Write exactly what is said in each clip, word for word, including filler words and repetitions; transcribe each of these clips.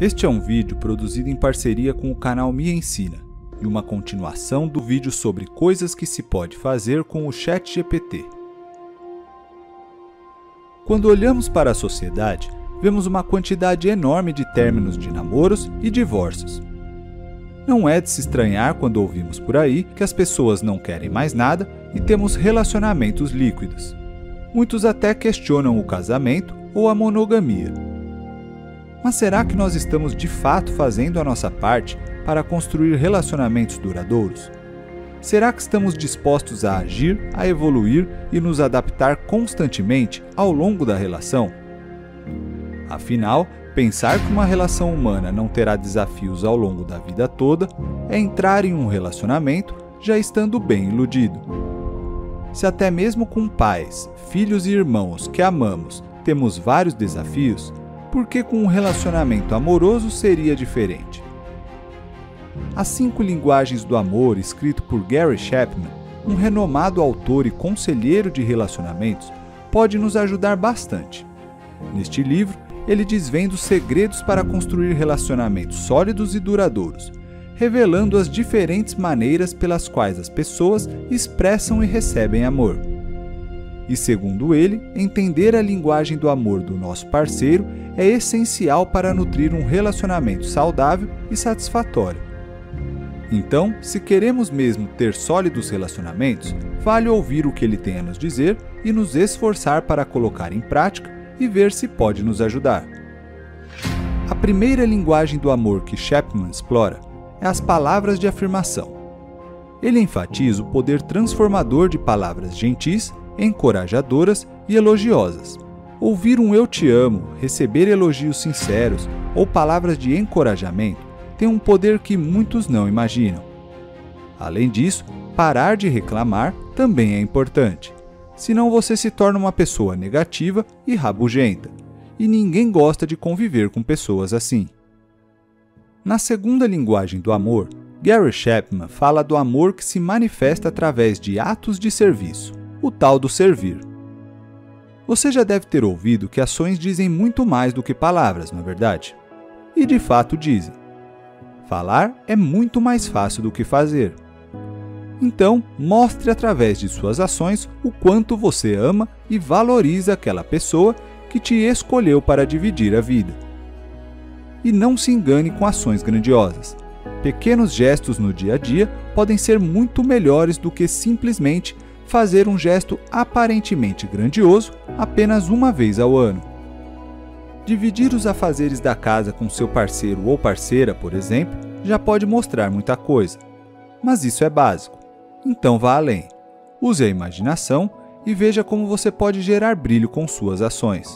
Este é um vídeo produzido em parceria com o canal Me Ensina e uma continuação do vídeo sobre coisas que se pode fazer com o ChatGPT. Quando olhamos para a sociedade, vemos uma quantidade enorme de términos de namoros e divórcios. Não é de se estranhar quando ouvimos por aí que as pessoas não querem mais nada e temos relacionamentos líquidos. Muitos até questionam o casamento ou a monogamia. Mas será que nós estamos de fato fazendo a nossa parte para construir relacionamentos duradouros? Será que estamos dispostos a agir, a evoluir e nos adaptar constantemente ao longo da relação? Afinal, pensar que uma relação humana não terá desafios ao longo da vida toda é entrar em um relacionamento já estando bem iludido. Se até mesmo com pais, filhos e irmãos que amamos temos vários desafios, por que com um relacionamento amoroso seria diferente? As Cinco Linguagens do Amor, escrito por Gary Chapman, um renomado autor e conselheiro de relacionamentos, pode nos ajudar bastante. Neste livro, ele desvenda os segredos para construir relacionamentos sólidos e duradouros, revelando as diferentes maneiras pelas quais as pessoas expressam e recebem amor. E segundo ele, entender a linguagem do amor do nosso parceiro é essencial para nutrir um relacionamento saudável e satisfatório. Então, se queremos mesmo ter sólidos relacionamentos, vale ouvir o que ele tem a nos dizer e nos esforçar para colocar em prática e ver se pode nos ajudar. A primeira linguagem do amor que Chapman explora é as palavras de afirmação. Ele enfatiza o poder transformador de palavras gentis, encorajadoras e elogiosas. Ouvir um "eu te amo", receber elogios sinceros ou palavras de encorajamento tem um poder que muitos não imaginam. Além disso, parar de reclamar também é importante. Senão você se torna uma pessoa negativa e rabugenta, e ninguém gosta de conviver com pessoas assim. Na segunda linguagem do amor, Gary Chapman fala do amor que se manifesta através de atos de serviço, o tal do servir. Você já deve ter ouvido que ações dizem muito mais do que palavras, não é verdade? E de fato dizem. Falar é muito mais fácil do que fazer. Então, mostre através de suas ações o quanto você ama e valoriza aquela pessoa que te escolheu para dividir a vida. E não se engane com ações grandiosas. Pequenos gestos no dia a dia podem ser muito melhores do que simplesmente fazer um gesto aparentemente grandioso apenas uma vez ao ano. Dividir os afazeres da casa com seu parceiro ou parceira, por exemplo, já pode mostrar muita coisa. Mas isso é básico. Então vá além. Use a imaginação e veja como você pode gerar brilho com suas ações.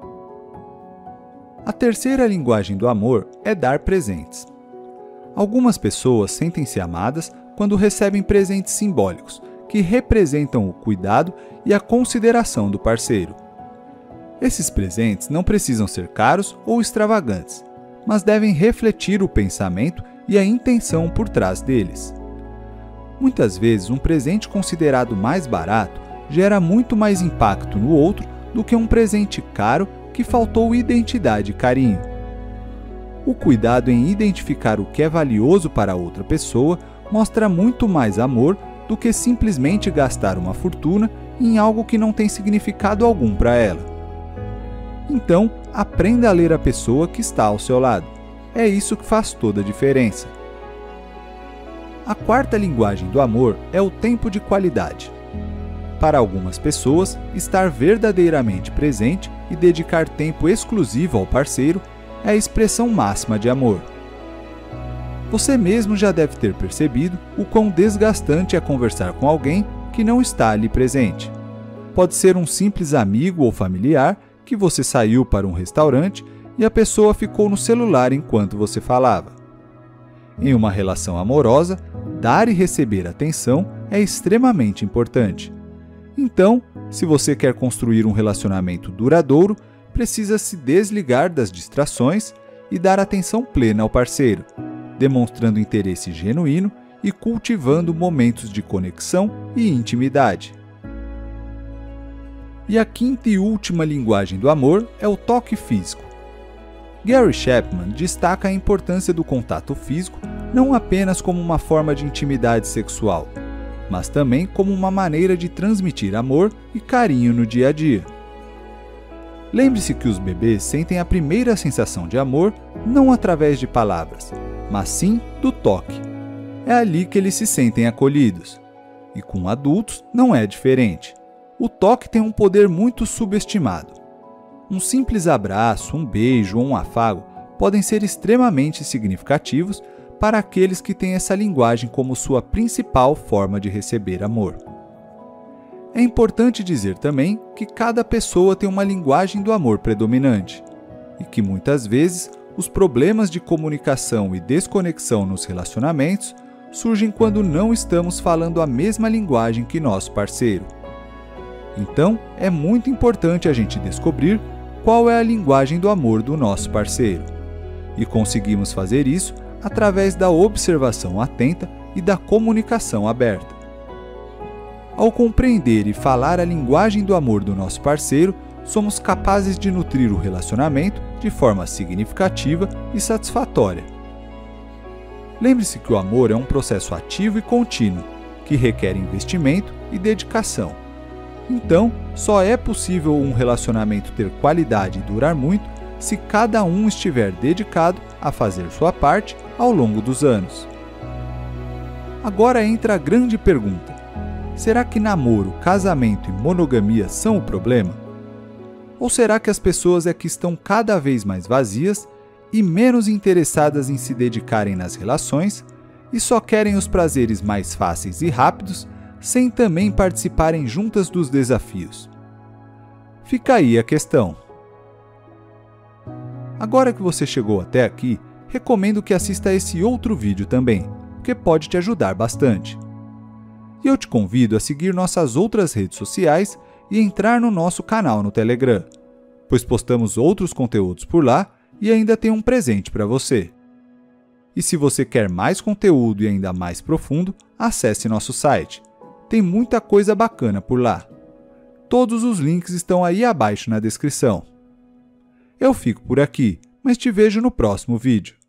A terceira linguagem do amor é dar presentes. Algumas pessoas sentem-se amadas quando recebem presentes simbólicos, que representam o cuidado e a consideração do parceiro. Esses presentes não precisam ser caros ou extravagantes, mas devem refletir o pensamento e a intenção por trás deles. Muitas vezes, um presente considerado mais barato gera muito mais impacto no outro do que um presente caro que faltou identidade e carinho. O cuidado em identificar o que é valioso para outra pessoa mostra muito mais amor do que simplesmente gastar uma fortuna em algo que não tem significado algum para ela. Então, aprenda a ler a pessoa que está ao seu lado. É isso que faz toda a diferença. A quarta linguagem do amor é o tempo de qualidade. Para algumas pessoas, estar verdadeiramente presente e dedicar tempo exclusivo ao parceiro é a expressão máxima de amor. Você mesmo já deve ter percebido o quão desgastante é conversar com alguém que não está ali presente. Pode ser um simples amigo ou familiar que você saiu para um restaurante e a pessoa ficou no celular enquanto você falava. Em uma relação amorosa, dar e receber atenção é extremamente importante. Então, se você quer construir um relacionamento duradouro, precisa se desligar das distrações e dar atenção plena ao parceiro, demonstrando interesse genuíno e cultivando momentos de conexão e intimidade. E a quinta e última linguagem do amor é o toque físico. Gary Chapman destaca a importância do contato físico não apenas como uma forma de intimidade sexual, mas também como uma maneira de transmitir amor e carinho no dia a dia. Lembre-se que os bebês sentem a primeira sensação de amor não através de palavras, mas sim do toque. É ali que eles se sentem acolhidos. E com adultos não é diferente. O toque tem um poder muito subestimado. Um simples abraço, um beijo ou um afago podem ser extremamente significativos para aqueles que têm essa linguagem como sua principal forma de receber amor. É importante dizer também que cada pessoa tem uma linguagem do amor predominante e que muitas vezes os problemas de comunicação e desconexão nos relacionamentos surgem quando não estamos falando a mesma linguagem que nosso parceiro. Então, é muito importante a gente descobrir qual é a linguagem do amor do nosso parceiro. E conseguimos fazer isso através da observação atenta e da comunicação aberta. Ao compreender e falar a linguagem do amor do nosso parceiro, somos capazes de nutrir o relacionamento de forma significativa e satisfatória. Lembre-se que o amor é um processo ativo e contínuo, que requer investimento e dedicação. Então, só é possível um relacionamento ter qualidade e durar muito se cada um estiver dedicado a fazer sua parte ao longo dos anos. Agora entra a grande pergunta: será que namoro, casamento e monogamia são o problema? Ou será que as pessoas é que estão cada vez mais vazias e menos interessadas em se dedicarem nas relações e só querem os prazeres mais fáceis e rápidos, sem também participarem juntas dos desafios? Fica aí a questão. Agora que você chegou até aqui, recomendo que assista a esse outro vídeo também, que pode te ajudar bastante. E eu te convido a seguir nossas outras redes sociais e entrar no nosso canal no Telegram, pois postamos outros conteúdos por lá e ainda tem um presente para você. E se você quer mais conteúdo e ainda mais profundo, acesse nosso site. Tem muita coisa bacana por lá. Todos os links estão aí abaixo na descrição. Eu fico por aqui, mas te vejo no próximo vídeo.